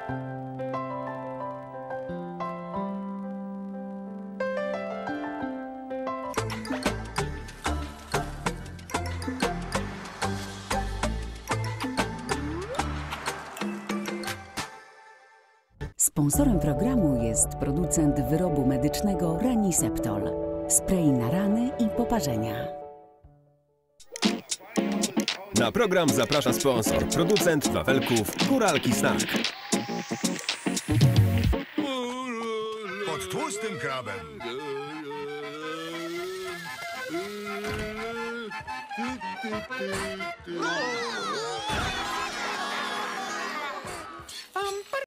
Sponsorem programu jest producent wyrobu medycznego Reniseptol. Spray na rany i poparzenia. Na program zaprasza sponsor, producent wafelków Góralki Snack. Pod tłustym krabem.